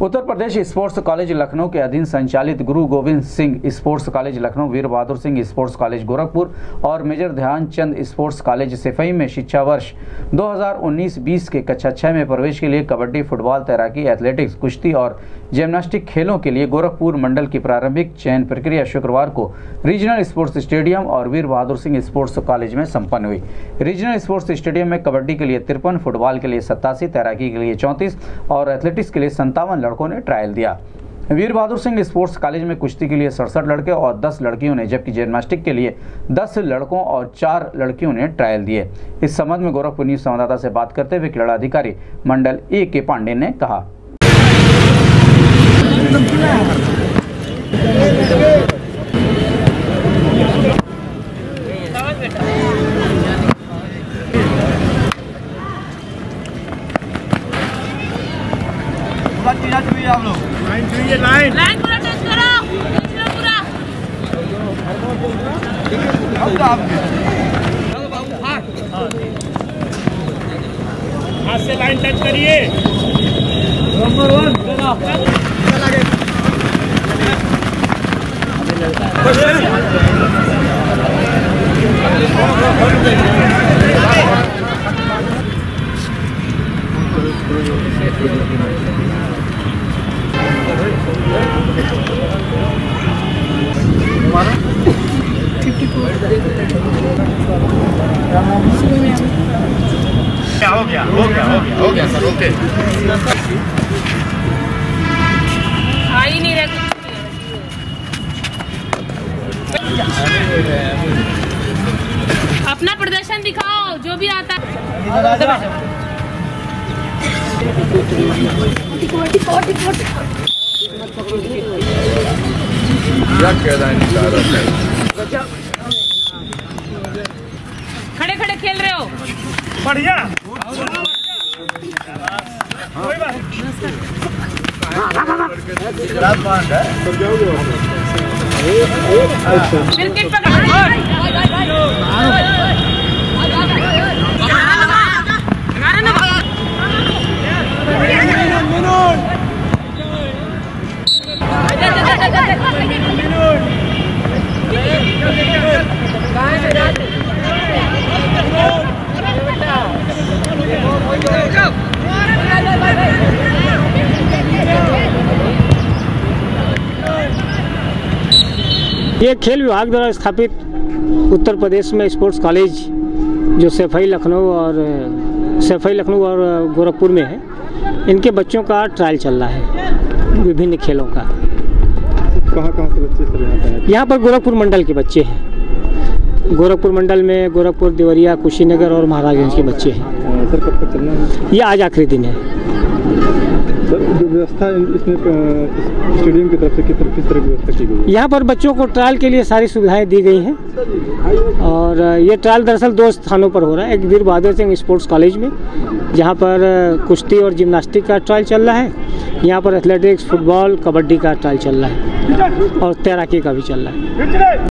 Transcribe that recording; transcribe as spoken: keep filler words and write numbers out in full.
उत्तर Pradesh sports college Lucknow के अधीन संचालित Guru Gobind Singh sports college Lucknow, Veer Bahadur Singh sports college Gorakhpur और major Dhyanchand sports college Saifai में शिक्षा वर्ष दो हज़ार उन्नीस बीस के कक्षा छह में प्रवेश के लिए कबड्डी, फुटबॉल, तैराकी, एथलेटिक्स, कुश्ती और जिम्नास्टिक खेलों के लिए गोरखपुर मंडल की प्रारंभिक चयन प्रक्रिया शुक्रवार को रीजनल स्पोर्ट्स स्टेडियम और वीर बहादुर सिंह स्पोर्ट्स कॉलेज में संपन्न हुई। रीजनल स्पोर्ट्स स्टेडियम में कबड्डी के लिए तिरपन, फुटबॉल के लिए सत्तासी, तैराकी के लिए चौंतीस और एथलेटिक्स के लिए संतावन लड़कों ने ट्रायल दिया। वीर बहादुर सिंह स्पोर्ट्स कॉलेज में कुश्ती के लिए सड़सठ लड़के और दस लड़कियों ने, जबकि जिम्नास्टिक के लिए दस लड़कों और चार लड़कियों ने ट्रायल दिए। इस संबंध में गोरखपुर न्यूज संवाददाता से बात करते हुए क्रीड़ा अधिकारी मंडल ए के पांडे ने कहा। आप लोग लाइन चाहिए, लाइन लाइन पूरा टच करो, पूरा हाथ से लाइन टच करिए। नंबर वन हो गया हो गया हो गया हो गया सर, ओके। आ ही नहीं रहा। अपना प्रदर्शन दिखाओ जो भी आता है। खड़े खड़े खेल रहे हो, बढ़िया। क्रिकेट पकड़ ये खेल विभाग द्वारा स्थापित उत्तर प्रदेश में स्पोर्ट्स कॉलेज जो सैफई लखनऊ और सैफई लखनऊ और गोरखपुर में है, इनके बच्चों का ट्रायल चल रहा है विभिन्न खेलों का। कहाँ कहाँ से बच्चे सर यहाँ पर? यहाँ पर गोरखपुर मंडल के बच्चे हैं। गोरखपुर मंडल में गोरखपुर, देवरिया, कुशीनगर और महाराजगंज के बच्चे हैं। सर कब तक चलना है? ये आज आखिरी दिन है। सर जो व्यवस्था इसमें स्टेडियम की तरफ से किस तरह किस तरह की व्यवस्था की गई है? यहाँ पर बच्चों को ट्रायल के लिए सारी सुविधाएं दी गई हैं और ये ट्रायल दरअसल दो स्थानों पर हो रहा है। एक वीर बहादुर सिंह स्पोर्ट्स कॉलेज में, जहाँ पर कुश्ती और जिम्नास्टिक का ट्रायल चल रहा है। यहाँ पर एथलेटिक्स, फुटबॉल, कबड्डी का ट्रायल चल रहा है और तैराकी का भी चल रहा है।